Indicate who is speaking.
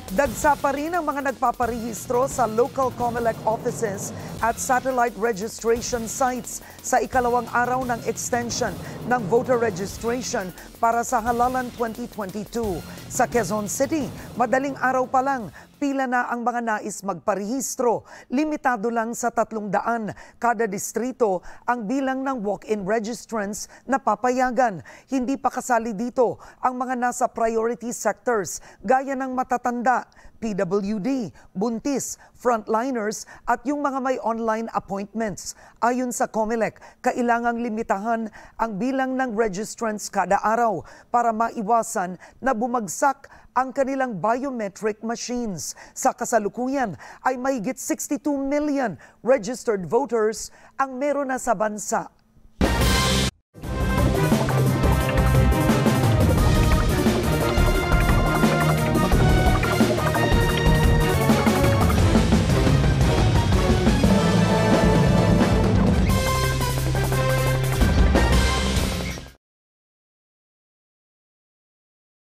Speaker 1: Dagsa pa rin ang mga nagpaparehistro sa local COMELEC offices at satellite registration sites sa ikalawang araw ng extension ng voter registration para sa halalan 2022. Sa Quezon City, madaling araw pa lang, pila na ang mga nais magparehistro. Limitado lang sa 300 kada distrito ang bilang ng walk-in registrants na papayagan. Hindi pa kasali dito ang mga nasa priority sectors gaya ng matatanda, PWD, buntis, frontliners at yung mga may online appointments. Ayon sa COMELEC, kailangang limitahan ang bilang ng registrants kada araw para maiwasan na bumagsak ang kanilang biometric machines. Sa kasalukuyan ay mahigit 62 million registered voters ang meron na sa bansa.